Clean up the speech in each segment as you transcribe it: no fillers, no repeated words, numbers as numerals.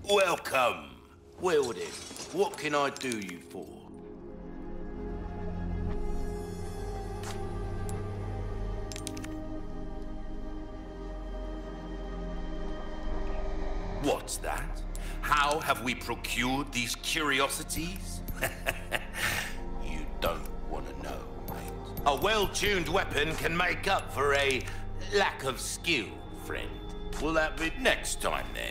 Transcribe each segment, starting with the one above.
Welcome. Well then, what can I do you for? What's that? How have we procured these curiosities? You don't want to know, mate. A well-tuned weapon can make up for a lack of skill, friend. Will that be next time, then?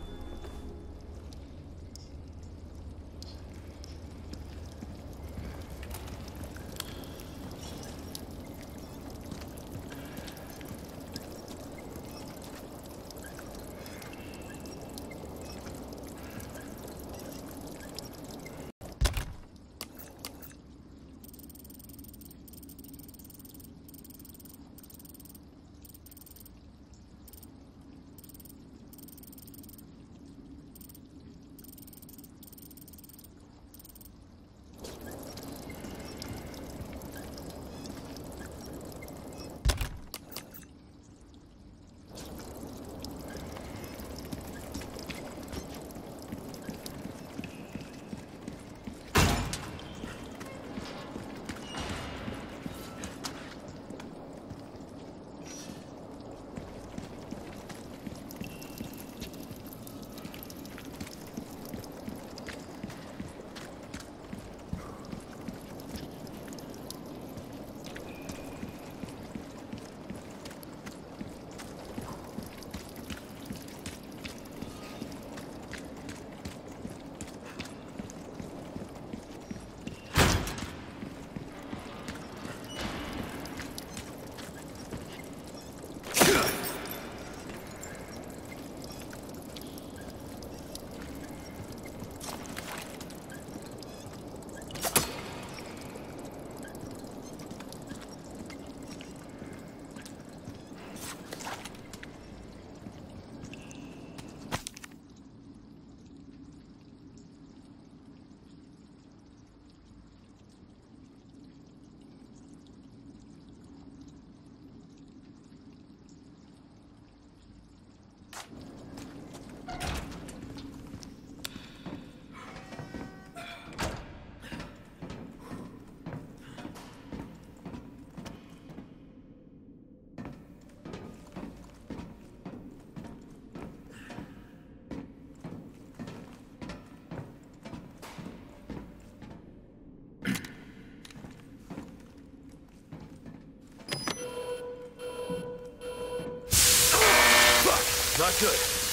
Not good.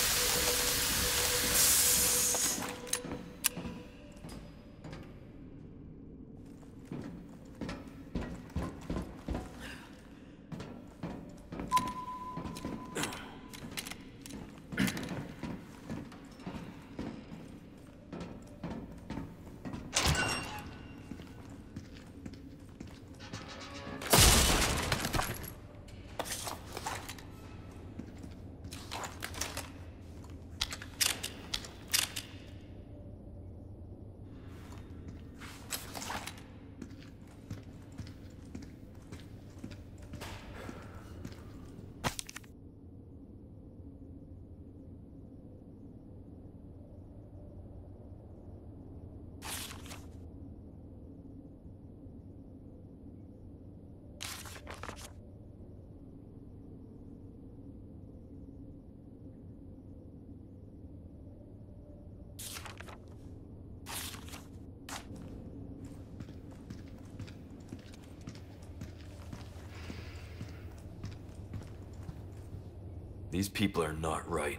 These people are not right.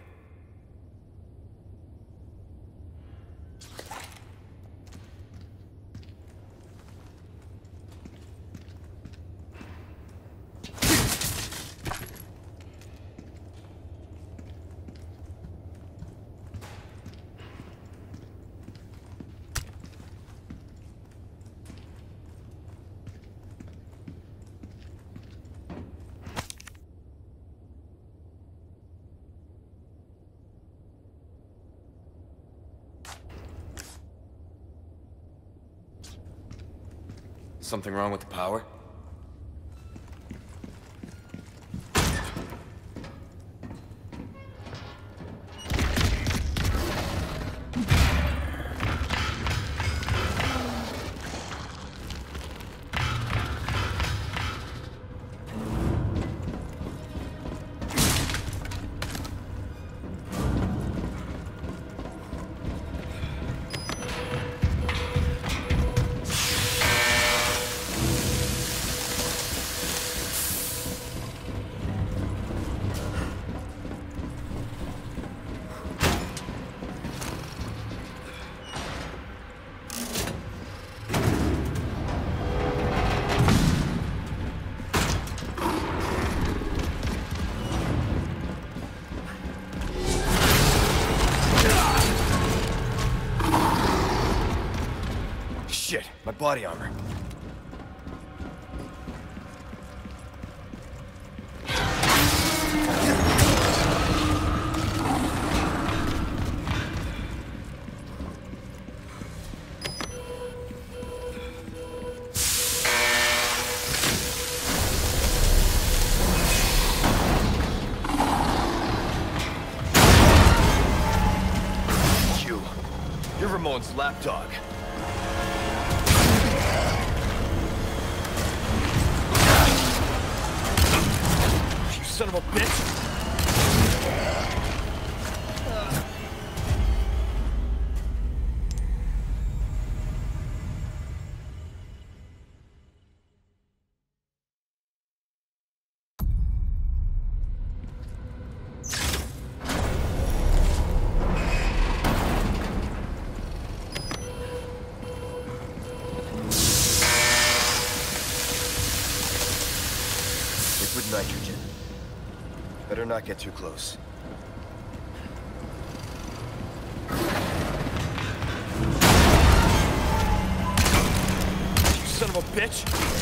Something wrong with the power? My body armor. You're Ramon's lapdog. You son of a bitch! Liquid nitrogen. Better not get too close. You son of a bitch!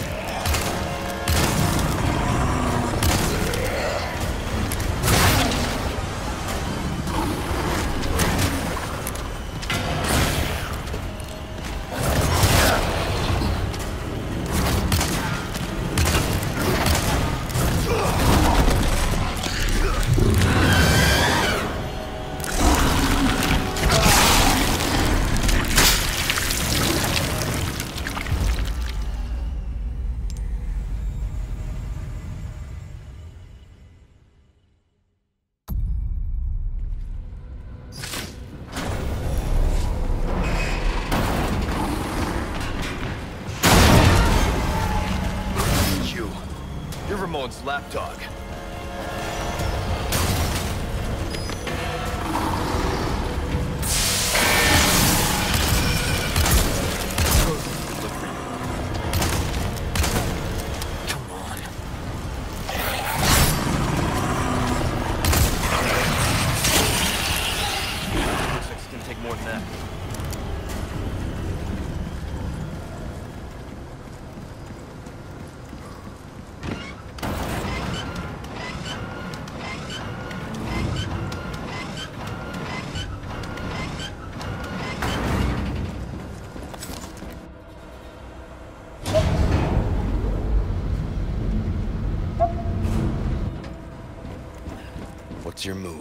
You're Ramon's lapdog. Come on. Looks like it's gonna take more than that. What's your move?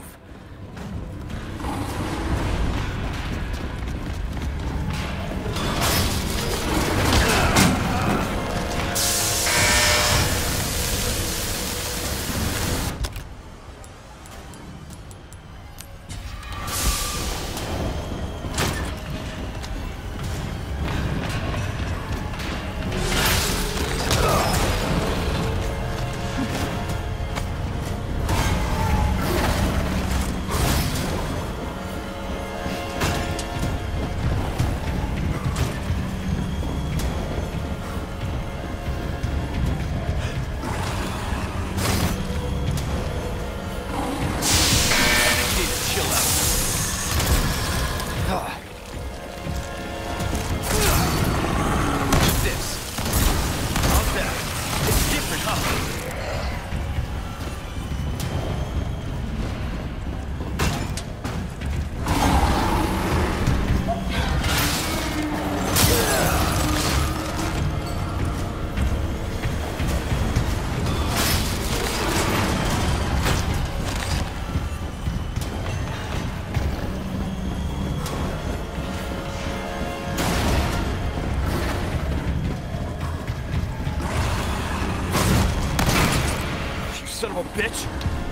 Son of a bitch!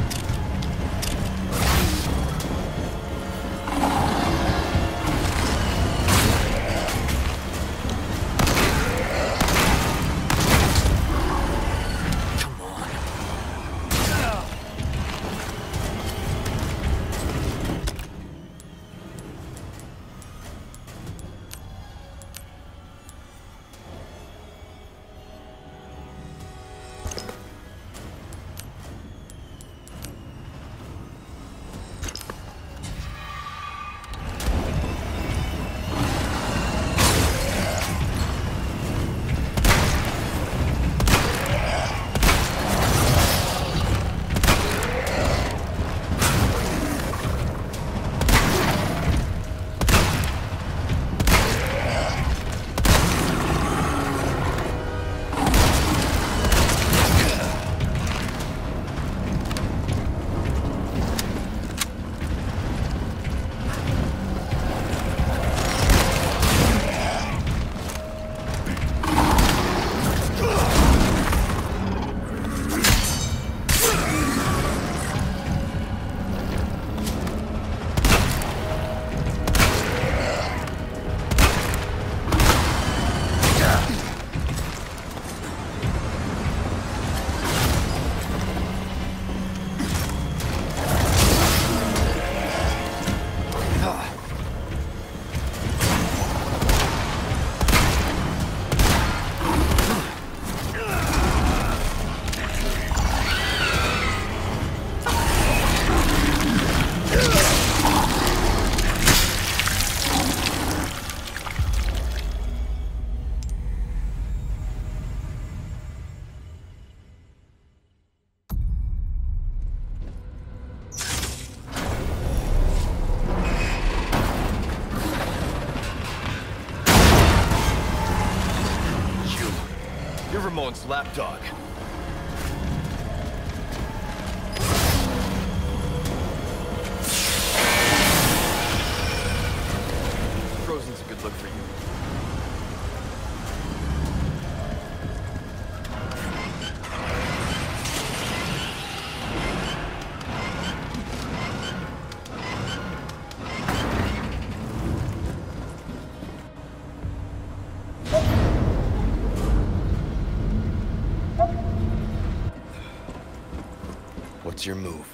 Come on. Ramon's lapdog. Frozen's a good look for you. What's your move?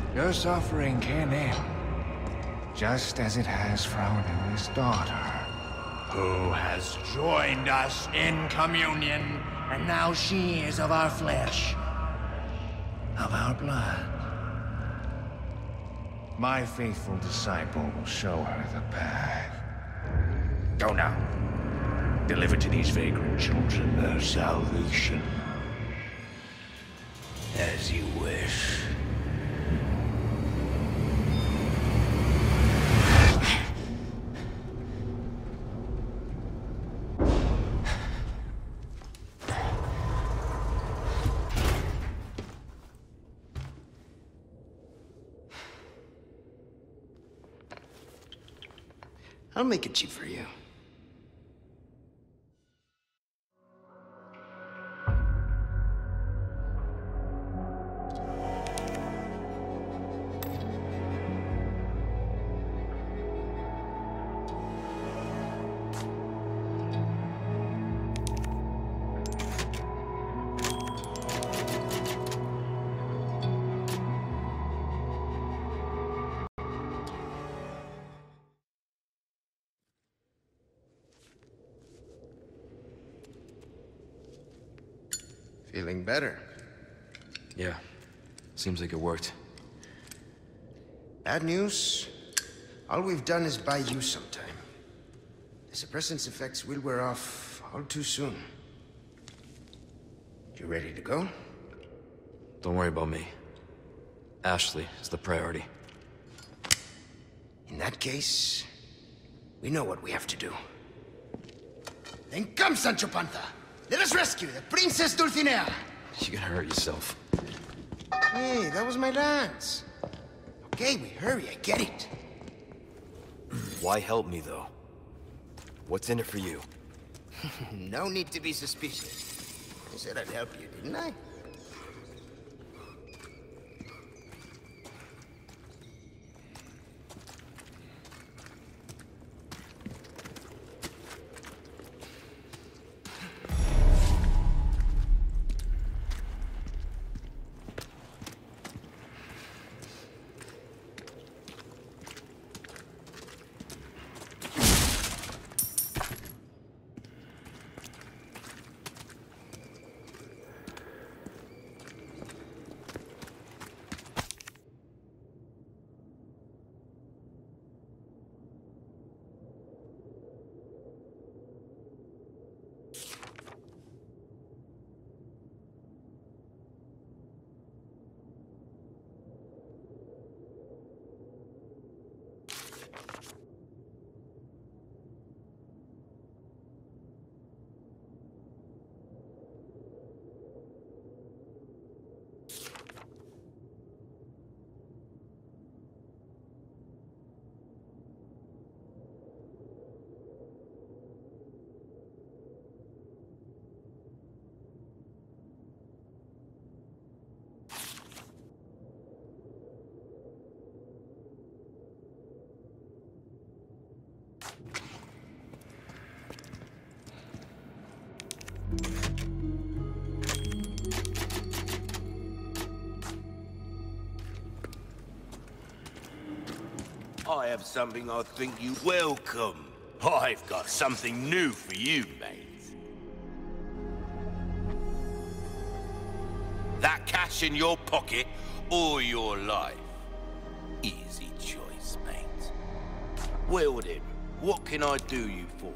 Your suffering can end, just as it has for our newest daughter, who has joined us in communion, and now she is of our flesh, of our blood. My faithful disciple will show her the path. Go now. Deliver to these vagrant children their salvation. As you wish. I'll make it cheap for you. Feeling better? Yeah. Seems like it worked. Bad news? All we've done is buy you some time. The suppressant's effects will wear off all too soon. You ready to go? Don't worry about me. Ashley is the priority. In that case, we know what we have to do. Then come, Sancho Panza! Let us rescue the Princess Dulcinea! You're gonna hurt yourself. Hey, that was my lance. Okay, we hurry, I get it. Why help me, though? What's in it for you? No need to be suspicious. I said I'd help you, didn't I? I have something I think you welcome. I've got something new for you, mate. That cash in your pocket or your life? Easy choice, mate. Well then, what can I do you for?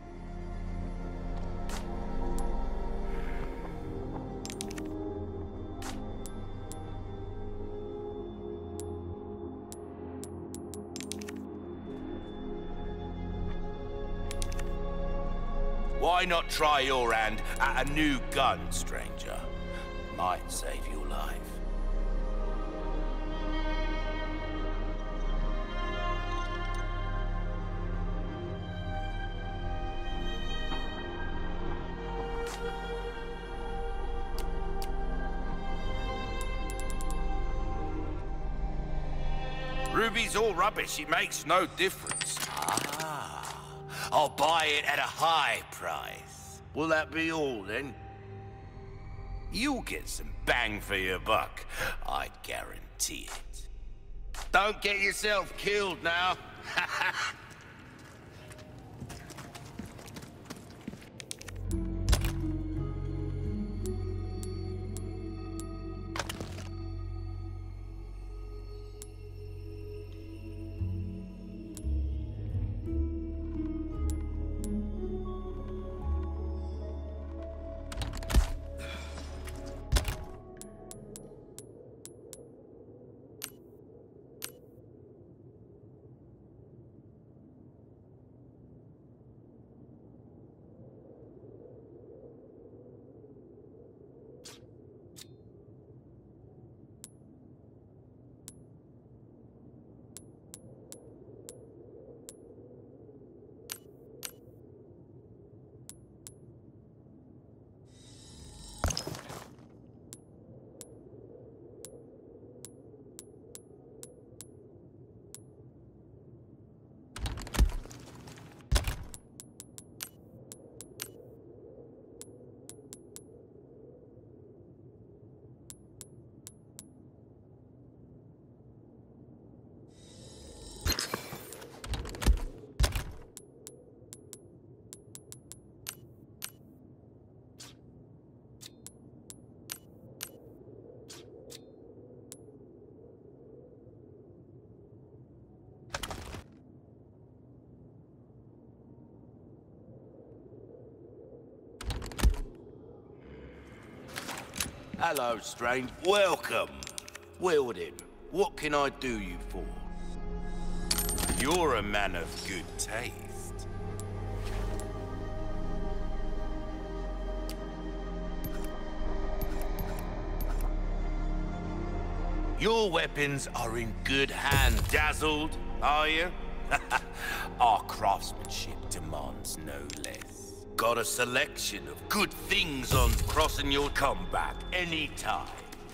Why not try your hand at a new gun, stranger? Might save your life. Ruby's all rubbish, it makes no difference. Ah, I'll buy it at a high price. Will that be all, then? You'll get some bang for your buck, I guarantee it. Don't get yourself killed now. Hello, strange. Welcome. Wielding, what can I do you for? You're a man of good taste. Your weapons are in good hand. Dazzled, are you? Our craftsmanship demands no less. Got a selection of good things on crossing your comeback anytime.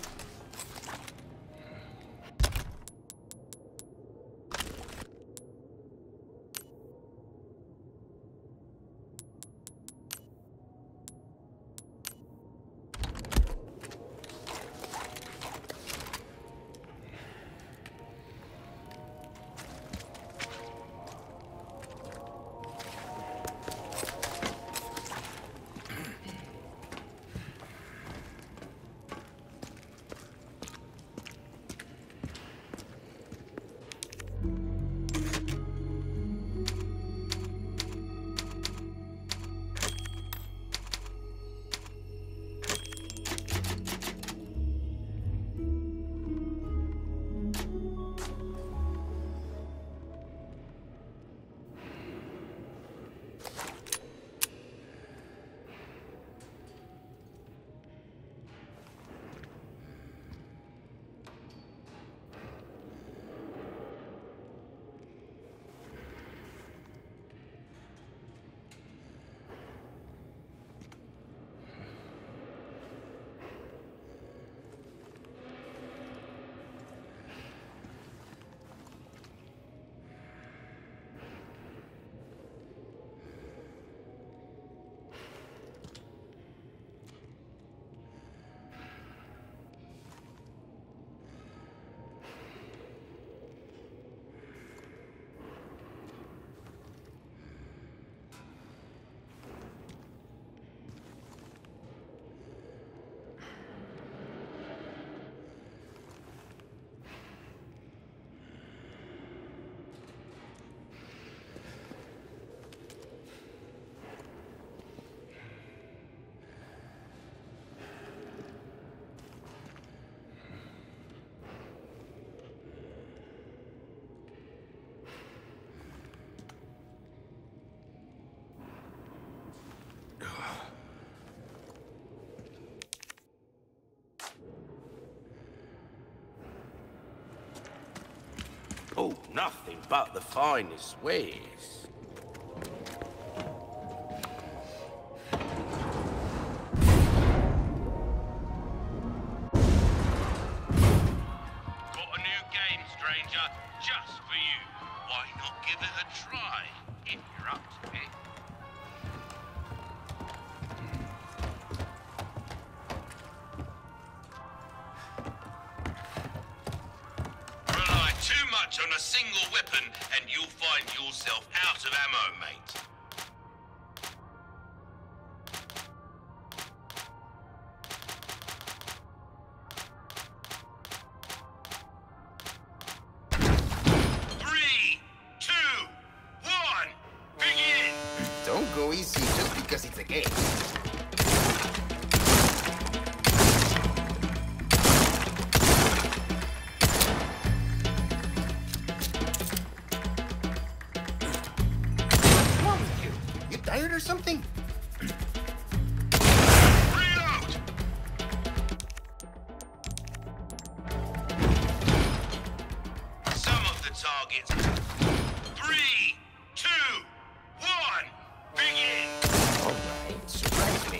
Oh, nothing but the finest wares. Got a new game, stranger, just for you. Why not give it a try, if you're up to it? Rely too much touch on a single weapon and you'll find yourself out of ammo, mate. Don't go easy just because it's a game. What's wrong with you? You tired or something? Reload! Some of the targets. 3, 2, 1. Begin! Alright, surprise me.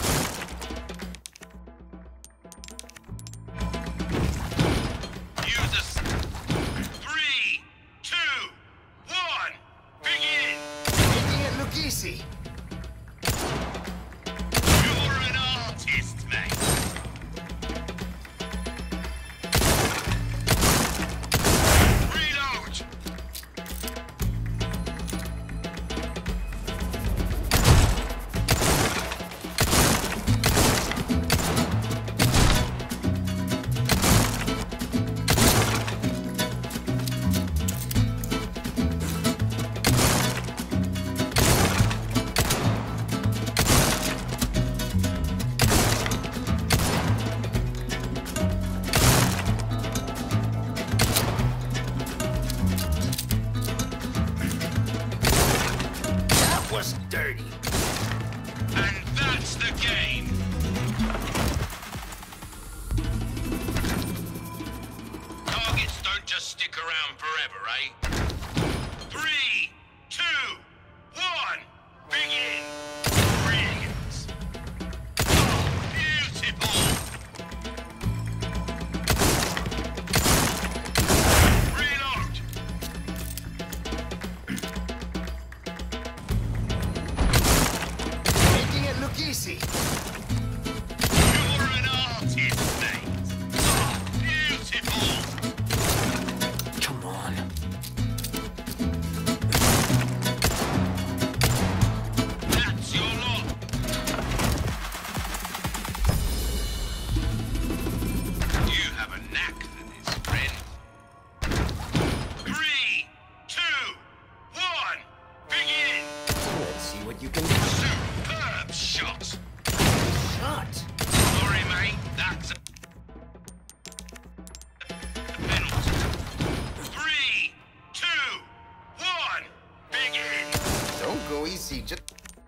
Use a 3, 2, 1. Begin! Making it look easy. You're an artist, mate. Reload! That was dirty. And that's the game. Targets don't just stick around forever, eh? 3, 2, 1. Begin. Brilliant. Oh, beautiful. Reload. Making it look easy. You're an artist, mate. Oh, beautiful. Come on. That's your lot. You have a knack for this, friend. 3, 2, 1. Begin. Let's see what you can do. Superb shot. Shot. Sorry, mate. That's a penalty. 3, 2, 1. Begin. Don't go easy just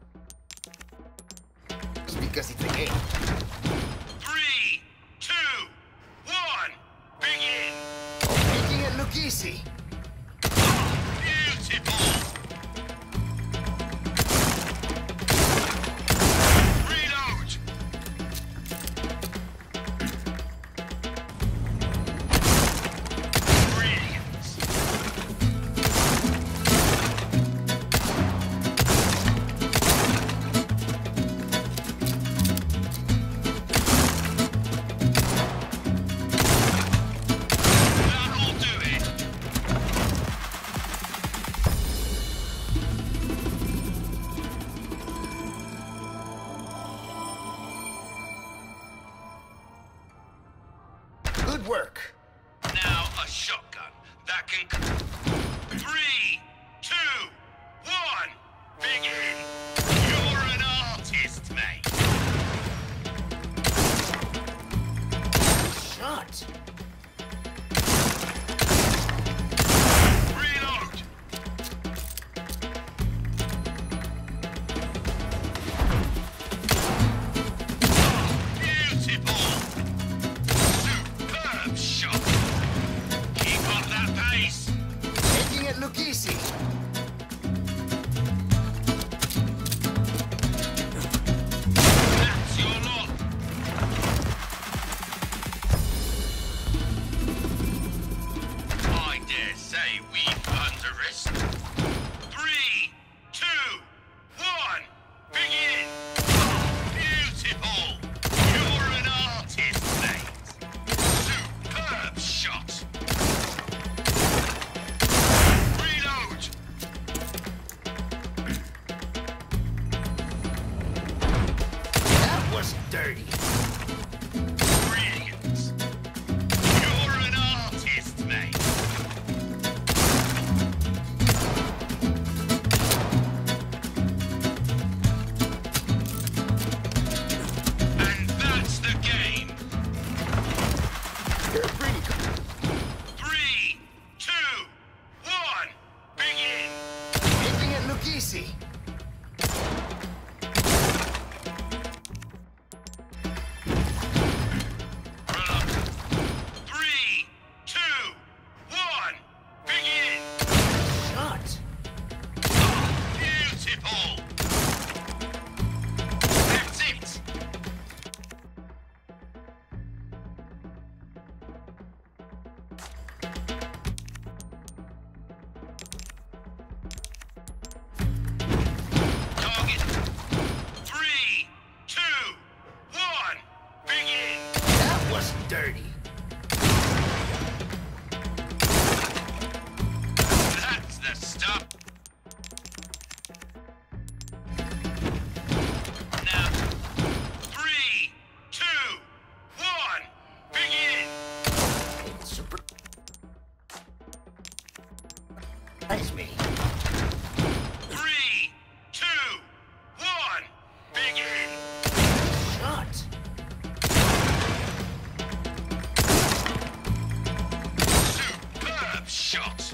because it's a game. 3, 2, 1. Begin. Making it look easy. Beautiful. Reload. Brilliant. That'll do it. Good work. Now a shotgun that can. 3, 2, 1. Begin. You're an artist, mate. Shot. Reload. Beautiful. Superb shot. Keep up that pace. Making it look easy. That's your lot. I dare say we've underestimated. 3, 2, 1. Begin. Beautiful. You're an artist, mate. Superb shot. see. Dirty. That's the stuff. Now, 3, 2, 1, begin. Super. That's me. 3, 2, 1, begin. Shot. Superb shot.